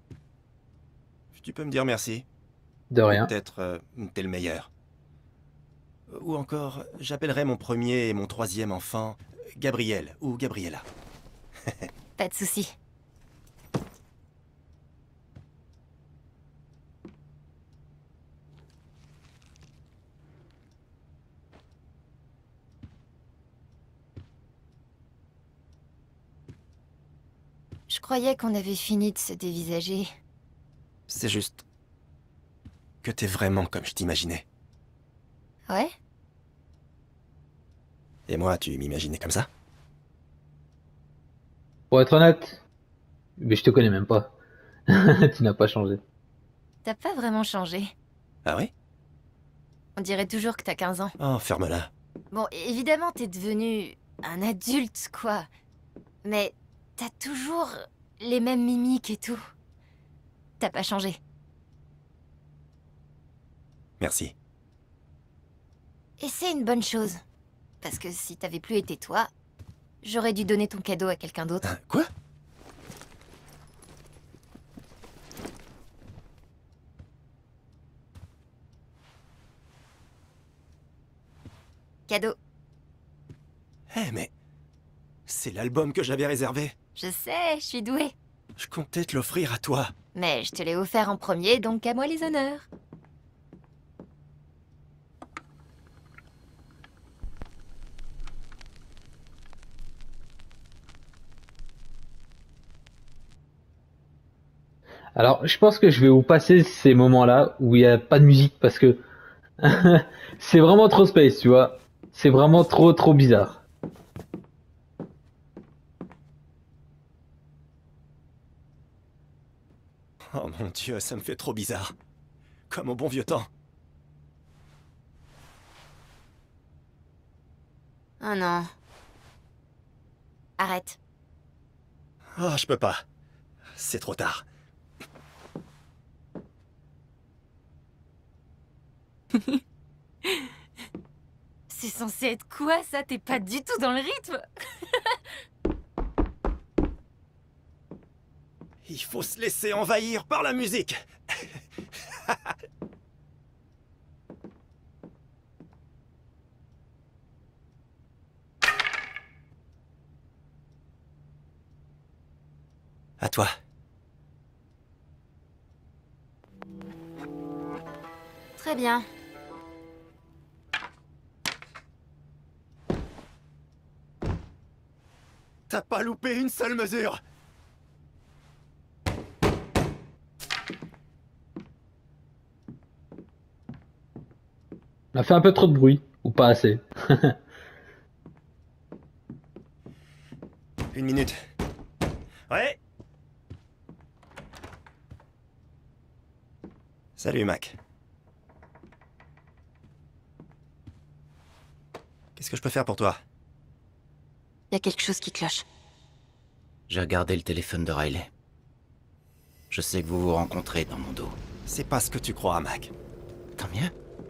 Tu peux me dire merci. De rien. Peut-être t'es le meilleur. Ou encore, j'appellerai mon premier et mon troisième enfant Gabriel ou Gabriella. Pas de souci. Je croyais qu'on avait fini de se dévisager. C'est juste que t'es vraiment comme je t'imaginais. Ouais? Et moi, tu m'imaginais comme ça? Pour être honnête, mais je te connais même pas. Tu n'as pas changé. T'as pas vraiment changé. Ah oui? On dirait toujours que t'as 15 ans. Oh, ferme-la. Bon, évidemment, t'es devenu un adulte, quoi. Mais t'as toujours les mêmes mimiques et tout. T'as pas changé. Merci. Et c'est une bonne chose. Parce que si t'avais plus été toi, j'aurais dû donner ton cadeau à quelqu'un d'autre. Quoi? Cadeau. Mais... c'est l'album que j'avais réservé. Je sais, je suis douée. Je comptais te l'offrir à toi. Mais je te l'ai offert en premier, donc à moi les honneurs. Alors, je pense que je vais vous passer ces moments-là où il n'y a pas de musique parce que c'est vraiment trop space, tu vois. C'est vraiment trop bizarre. Oh mon Dieu, ça me fait trop bizarre. Comme au bon vieux temps. Oh non. Arrête. Oh, je peux pas. C'est trop tard. C'est censé être quoi ça? T'es pas du tout dans le rythme. Il faut se laisser envahir par la musique. À toi. Très bien. T'as pas loupé une seule mesure. On a fait un peu trop de bruit, ou pas assez. 1 minute. Ouais. Salut, Mac. Qu'est-ce que je peux faire pour toi? Y a quelque chose qui cloche. J'ai regardé le téléphone de Riley. Je sais que vous vous rencontrez dans mon dos. C'est pas ce que tu crois, Mac. Tant mieux.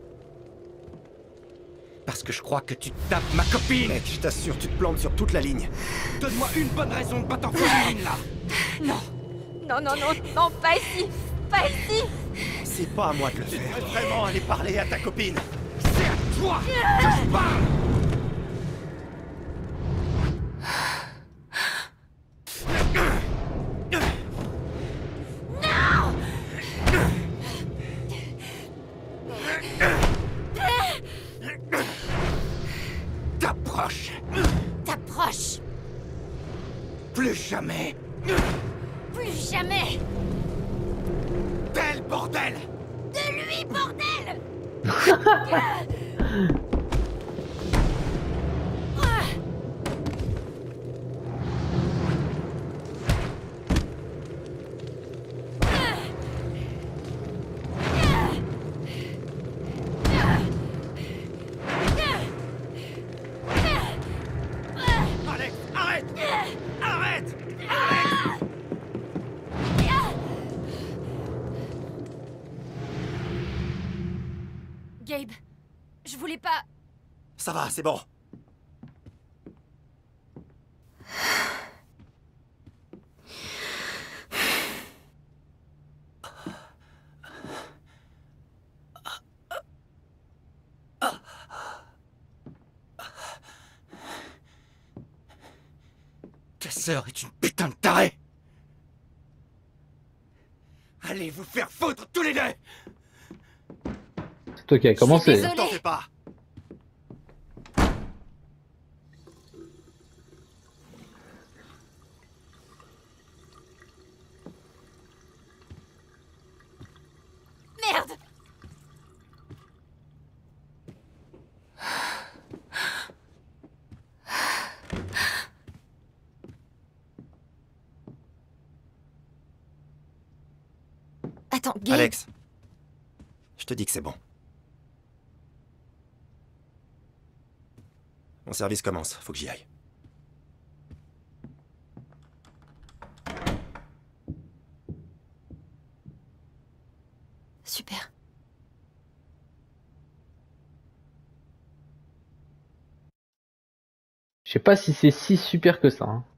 Parce que je crois que tu tapes ma copine. Mec, je t'assure, tu te plantes sur toute la ligne. Donne-moi une bonne raison de pas t'envoyer là. Non. Non, non, non, non, pas ici. Pas ici. C'est pas à moi de le faire. Tu devrais vraiment aller parler à ta copine. C'est à toi que je parle. T'approches. T'approches. Plus jamais. Plus jamais. Tel bordel. De lui, bordel. Alex, arrête. Arrête. Arrête. Gabe, je voulais pas... Ça va, c'est bon. Ta sœur est une putain de tarée. Allez vous faire foutre tous les deux. C'est toi qui as commencé. désolée. T'en fais pas. Merde. Attends, Gabe. Alex. Je te dis que c'est bon. Mon service commence, faut que j'y aille. Super. Je sais pas si c'est si super que ça. Hein.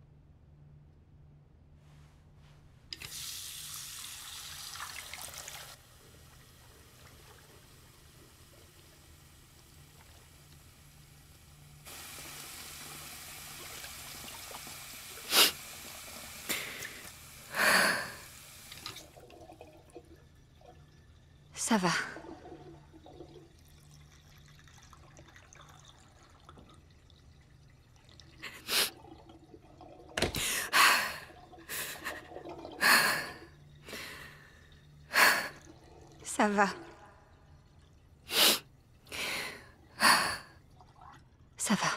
Ça va. Ça va. Ça va.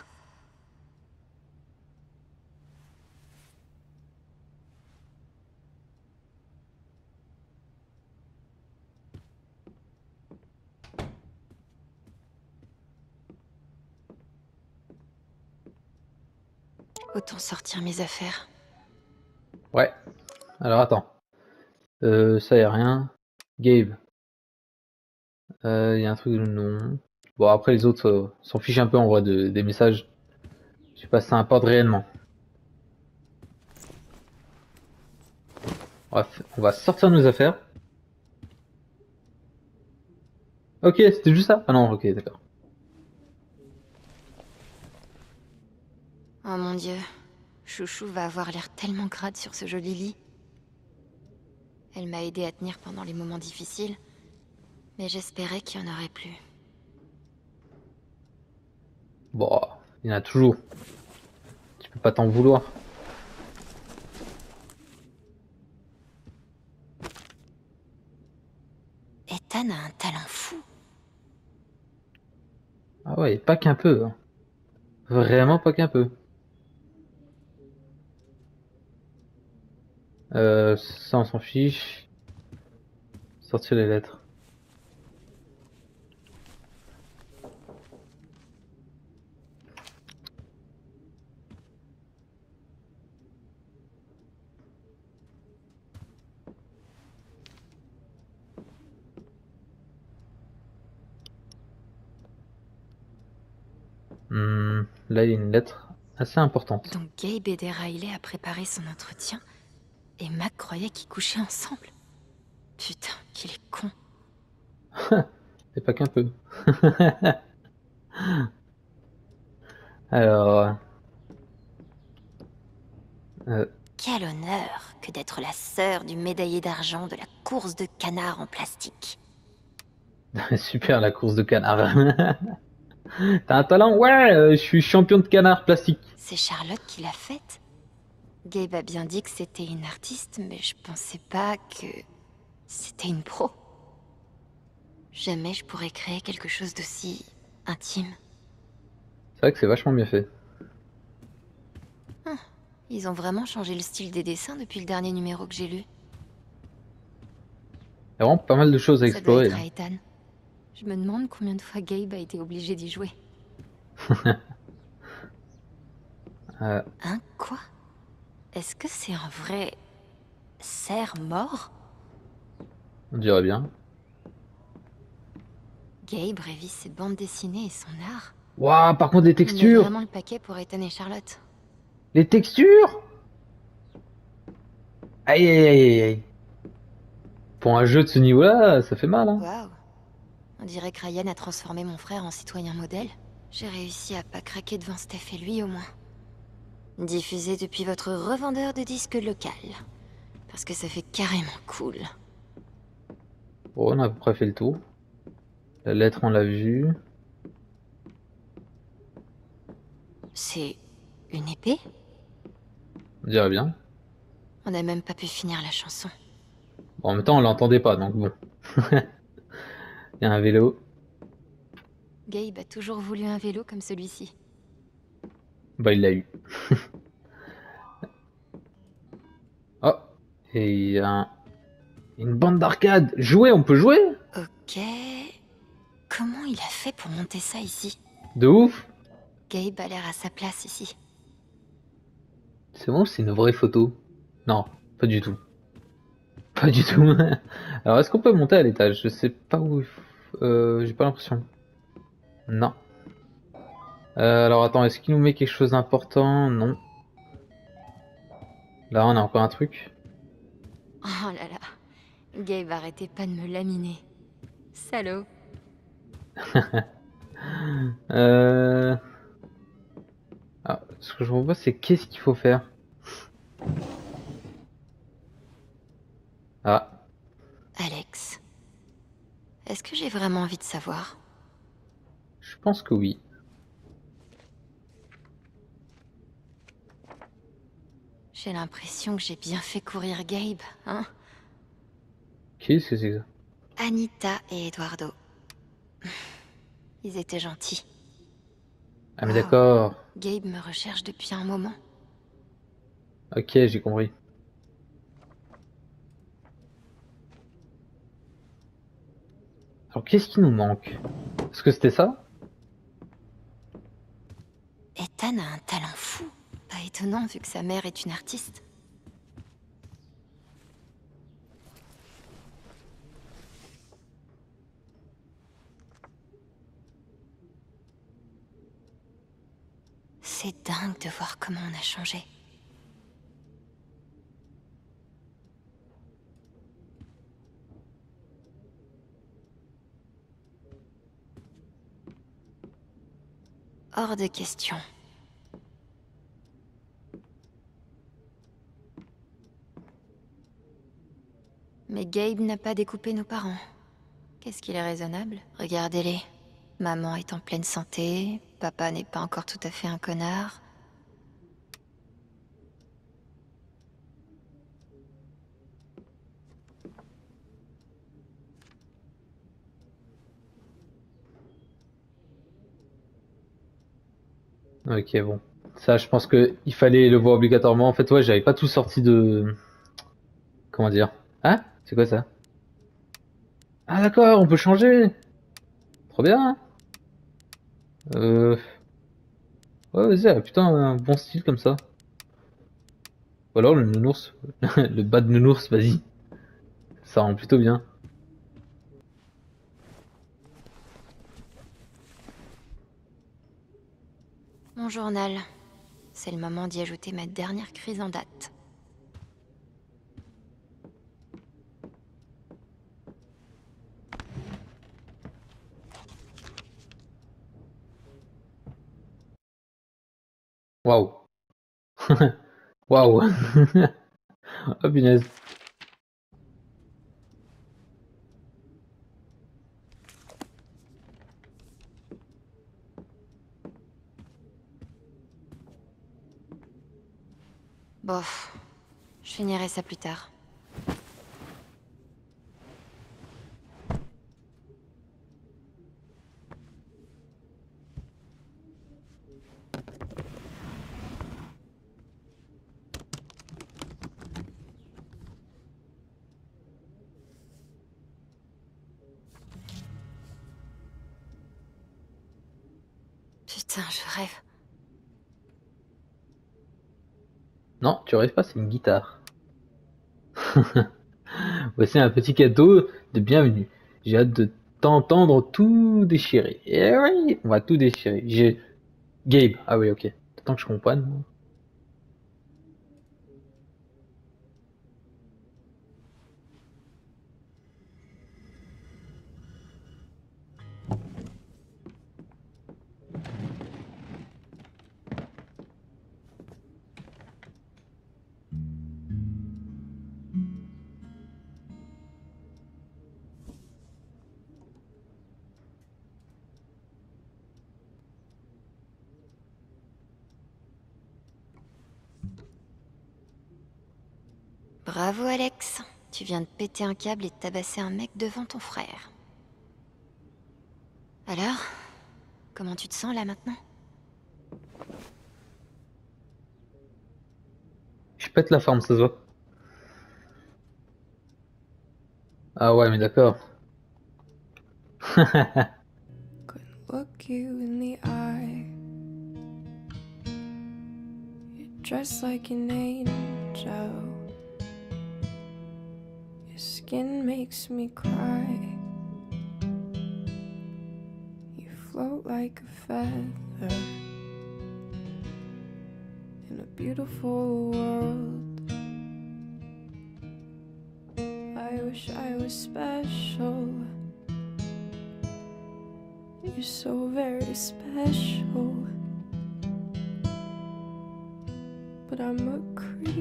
Autant sortir mes affaires. Ouais. Alors attends. Ça y a rien. Gabe. Y a un truc de non. Bon après les autres s'en fichent un peu en vrai des messages. Je sais pas si ça importe réellement. Bref, on va sortir nos affaires. Ok, c'était juste ça? Ah non, ok, d'accord. Oh mon dieu. Chouchou va avoir l'air tellement crade sur ce joli lit. Elle m'a aidé à tenir pendant les moments difficiles, mais j'espérais qu'il y en aurait plus. Bon, il y en a toujours. Tu peux pas t'en vouloir. Ethan a un talent fou. Ah ouais, pas qu'un peu. Hein. Vraiment pas qu'un peu. Ça on s'en fiche. Sortir les lettres. Là il y a une lettre assez importante. Donc Gabe aidait Riley à préparer son entretien, et Mac croyait qu'ils couchaient ensemble. Putain, qu'il est con. C'est pas qu'un peu. Alors... Quel honneur que d'être la sœur du médaillé d'argent de la course de canard en plastique. Super la course de canard. T'as un talent? Ouais, je suis champion de canard plastique. C'est Charlotte qui l'a faite. Gabe a bien dit que c'était une artiste, mais je pensais pas que c'était une pro. Jamais je pourrais créer quelque chose d'aussi intime. C'est vrai que c'est vachement bien fait. Ils ont vraiment changé le style des dessins depuis le dernier numéro que j'ai lu. Il y a vraiment pas mal de choses à Ça doit explorer. être à Ethan. Je me demande combien de fois Gabe a été obligé d'y jouer. Hein, quoi? Est-ce que c'est un vrai cerf mort? On dirait bien. Gabe révise ses bandes dessinées et son art. Waouh, par contre les Il met textures. vraiment le paquet pour Ethan et Charlotte. Les textures. Aïe aïe aïe aïe. Pour un jeu de ce niveau-là, ça fait mal. Hein. Waouh. On dirait que Ryan a transformé mon frère en citoyen modèle. J'ai réussi à pas craquer devant Steph et lui au moins. Diffusé depuis votre revendeur de disques local. Parce que ça fait carrément cool. Bon, on a à peu près fait le tour. La lettre, on l'a vue. C'est une épée? On dirait bien. On n'a même pas pu finir la chanson. Bon, en même temps, on l'entendait pas, donc bon. Il y a un vélo. Gabe a toujours voulu un vélo comme celui-ci. Bah, il l'a eu. Oh, et il y a une bande d'arcade. Jouer, on peut jouer? Ok. Comment il a fait pour monter ça ici? De ouf. Gabe a l'air à sa place ici. C'est bon, c'est une vraie photo. Non, pas du tout. Pas du tout. Alors, est-ce qu'on peut monter à l'étage? Je sais pas où. J'ai pas l'impression. Non. Alors attends, est-ce qu'il nous met quelque chose d'important? Non. Là, on a encore un truc. Oh là là. Gabe, arrêtez pas de me laminer. Salaud. Ah, ce que je vois, c'est qu'est-ce qu'il faut faire? Ah, Alex, est-ce que j'ai vraiment envie de savoir? je pense que oui. J'ai l'impression que j'ai bien fait courir Gabe, hein? Qu'est-ce que c'est que ça? Anita et Eduardo. Ils étaient gentils. Ah mais Wow. d'accord. Gabe me recherche depuis un moment. Ok, j'ai compris. Alors qu'est-ce qui nous manque? Est-ce que c'était ça? Ethan a un talent fou. Pas étonnant vu que sa mère est une artiste. C'est dingue de voir comment on a changé. Hors de question. Mais Gabe n'a pas découpé nos parents. Qu'est-ce qu'il est raisonnable? Regardez-les. Maman est en pleine santé, papa n'est pas encore tout à fait un connard. Ok, bon. Ça, je pense que il fallait le voir obligatoirement. En fait, ouais, j'avais pas tout sorti de... Comment dire? Hein? C'est quoi ça? Ah d'accord, on peut changer! Trop bien! Euh... Ouais, vas-y, ah, putain, un bon style comme ça. Ou alors le nounours. Le bas de nounours, vas-y. Ça rend plutôt bien. Mon journal. C'est le moment d'y ajouter ma dernière crise en date. Waouh! Waouh! Oh punaise. Bof. Je finirai ça plus tard. Putain, je rêve. Non, tu rêves pas, c'est une guitare. Voici un petit cadeau de bienvenue. J'ai hâte de t'entendre tout déchirer. Eh oui, on va tout déchirer. J'ai... Gabe. Ah oui, ok. Tant que je comprenne. Bravo Alex. Tu viens de péter un câble et de tabasser un mec devant ton frère. Alors, comment tu te sens là maintenant? Je pète la forme, ça se voit. Ah ouais, mais d'accord. Look you in the eye. You're dressed like an angel. Your skin makes me cry. You float like a feather. in a beautiful world. I wish I was special. You're so very special. But I'm a creep.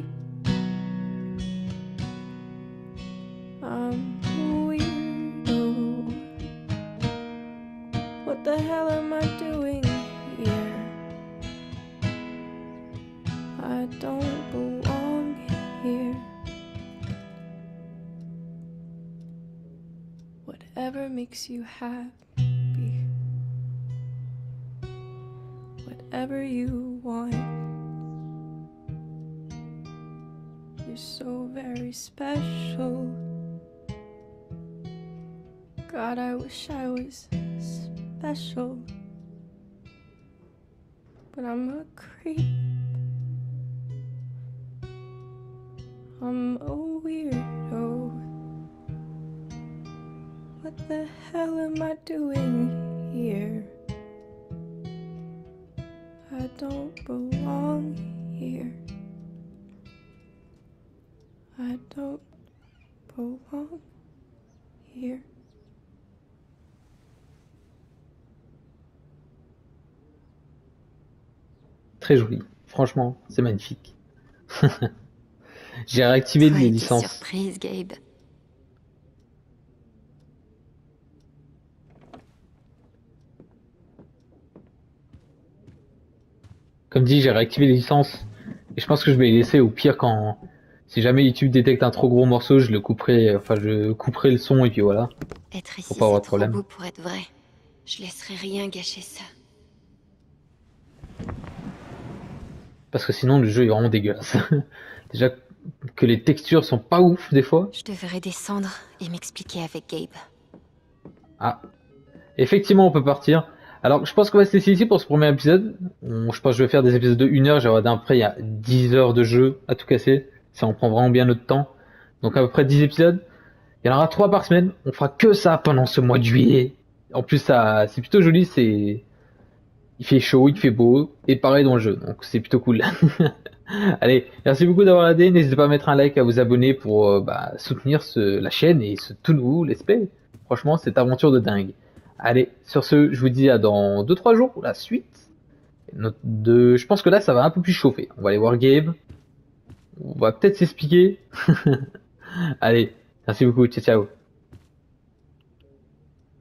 I'm a weirdo. What the hell am I doing here? I don't belong here. Whatever makes you happy, whatever you want. You're so very special. God, I wish I was special. But I'm a creep. I'm a weirdo. What the hell am I doing here? I don't belong here. I don't belong here. Très joli. Franchement, c'est magnifique. J'ai réactivé les licences. Surprise, Gabe. Comme dit, j'ai réactivé les licences. Et je pense que je vais les laisser au pire quand... Si jamais YouTube détecte un trop gros morceau, je le couperai... Enfin, je couperai le son et puis voilà. Être ici, Faut pas avoir de c'est trop problème. beau pour être vrai. Je laisserai rien gâcher ça. Parce que sinon, le jeu est vraiment dégueulasse. Déjà que les textures sont pas ouf des fois. Je devrais descendre et m'expliquer avec Gabe. Ah. Effectivement, on peut partir. Alors, je pense qu'on va se laisser ici pour ce premier épisode. Je pense que je vais faire des épisodes de 1 heure. J'ai regardé après, il y a 10 heures de jeu à tout casser. Ça en prend vraiment bien notre temps. Donc à peu près 10 épisodes. Il y en aura 3 par semaine. On fera que ça pendant ce mois de juillet. En plus, ça, c'est plutôt joli. Il fait chaud, il fait beau. Et pareil dans le jeu. Donc c'est plutôt cool. Allez, merci beaucoup d'avoir regardé. N'hésitez pas à mettre un like, à vous abonner pour soutenir la chaîne et ce tout nouveau Let's Play. Franchement, cette aventure de dingue. Allez, sur ce, je vous dis à dans 2-3 jours pour la suite. Je pense que là, ça va un peu plus chauffer. On va aller voir Gabe. On va peut-être s'expliquer. Allez, merci beaucoup. Ciao, ciao.